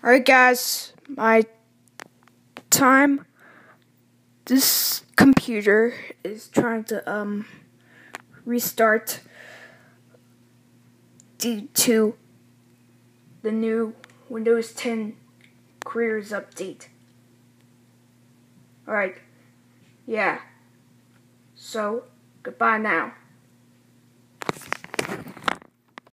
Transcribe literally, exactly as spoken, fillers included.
Alright guys, my time. This computer is trying to um restart due to the new Windows ten Careers update. Alright, yeah. So, goodbye now.